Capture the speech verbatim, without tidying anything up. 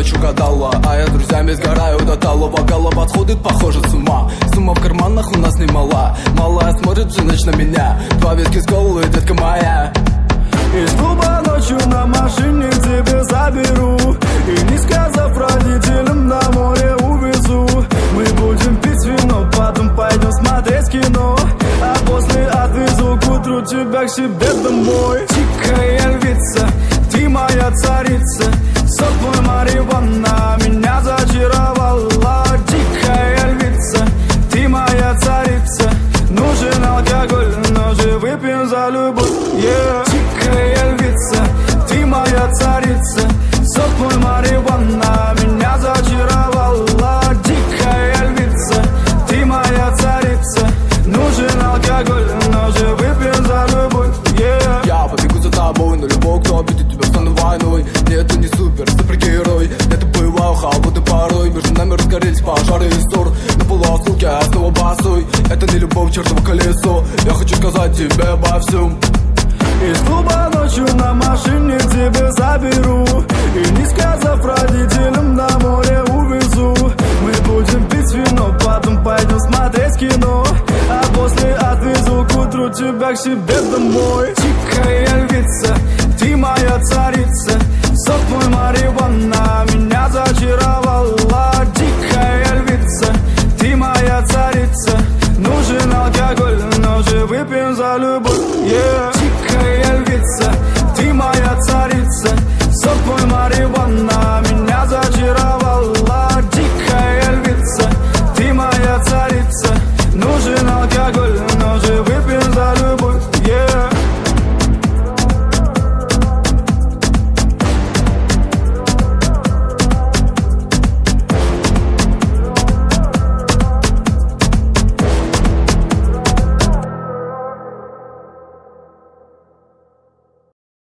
ночь угадала, а я друзьями сгораю до талого. Голова сходит, похоже, с ума. Сумма в карманах у нас немала. Малая смотрит всю ночь на меня. Два виски с колой, детка моя. Из клуба ночью на машине к тебе заберу, и не сказав родителям, на море увезу. Мы будем пить вино, потом пойдем смотреть кино, а после отвезу к утру тебя к себе домой. Дикая львица, ты моя царица, сок твой марихуана меня зачаровала. Дикая львица, ты моя царица, нужен алкоголь, но же выпьем за любовь, yeah. Дикая львица, ты моя царица, сок твой марихуана меня зачаровала. Дикая львица, ты моя царица, нужен алкоголь, но же выпьем за любовь, yeah. Я побегу за тобой, но любой, кто обидит тебя, стану войной. Нет, ты не супер, супергерой. Это бываю холодный порой. Между нами разгорелись пожары и ссор. На полуосколке я снова босой. Это не любовь, чертово колесо. Я хочу сказать тебе обо всем. Из клуба ночью на машине к тебе заберу, и не сказав родителям, на море увезу. Мы будем пить вино, потом пойдем смотреть кино, а после отвезу к утру тебя к себе домой. Дикая львица, ты моя царица, сок твой марихуана меня зачаровала. Дикая львица, ты моя царица, нужен алкоголь,